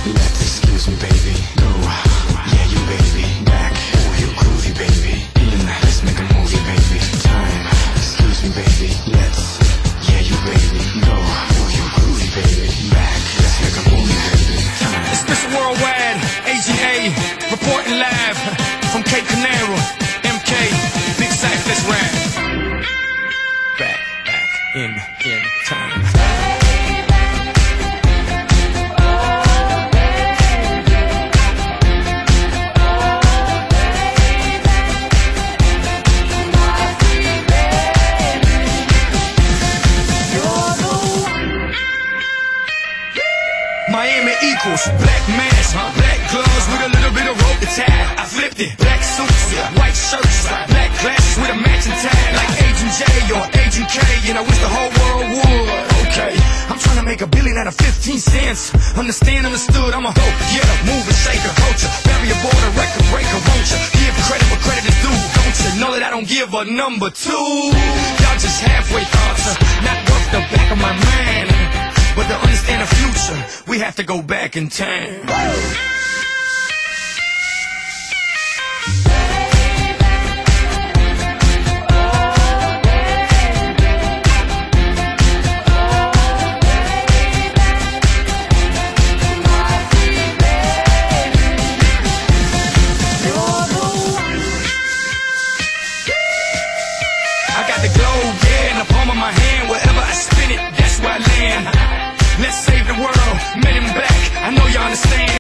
Excuse me, baby. Go. Yeah, you baby. Back. Oh, you groovy, baby. In. Let's make a movie, baby. Time. Excuse me, baby. Let's. Yeah, you baby. Go. Oh, you groovy, baby. Back. Let's make a movie, baby. Time. It's Mr. Worldwide, AGA, reporting live from Cape Canaveral, MK, Big Sack, let's rap. Back in time. Miami equals black mask, black gloves with a little bit of rope to tie. I flipped it, black suits, white shirts, black glasses with a matching tie, like Agent J or Agent K, and I wish the whole world would. Okay, I'm trying to make $1 billion out of 15 cents. Understand, understood, I'm a hoe, yeah, mover, shaker, culture, barrier border, record breaker, won't you? Give credit where credit is due, don't you? Know that I don't give a number two. Y'all just halfway thoughts, not worth the back of my mind. But to understand the future, we have to go back in time. I got the globe, yeah, in the palm of my hand. Wherever I spin it, that's where I land. Let's save the world, men in black, I know you understand.